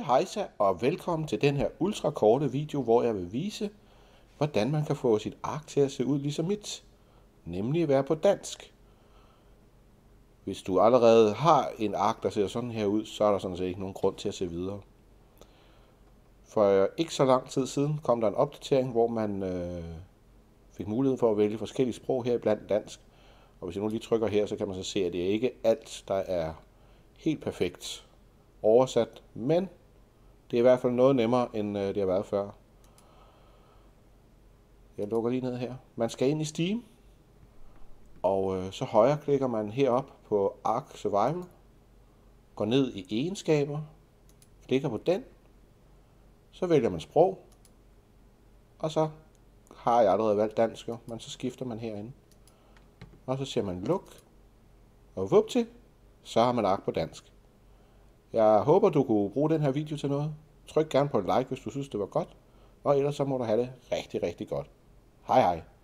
hejsa og velkommen til den her ultrakorte video, hvor jeg vil vise, hvordan man kan få sit ark til at se ud ligesom mit, nemlig at være på dansk. Hvis du allerede har en ark, der ser sådan her ud, så er der sådan set ikke nogen grund til at se videre. For ikke så lang tid siden kom der en opdatering, hvor man fik mulighed for at vælge forskellige sprog her blandt dansk. Og hvis jeg nu lige trykker her, så kan man så se, at det er ikke alt, der er helt perfekt oversat, men det er i hvert fald noget nemmere, end det har været før. Jeg lukker lige ned her. Man skal ind i Steam, og så højreklikker man herop på Ark Survival, går ned i egenskaber, klikker på den, så vælger man sprog, og så har jeg allerede valgt dansk, men så skifter man herinde. Og så siger man luk, og vupti, så har man Ark på dansk. Jeg håber, du kunne bruge den her video til noget. Tryk gerne på et like, hvis du synes, det var godt. Og ellers så må du have det rigtig, rigtig godt. Hej hej.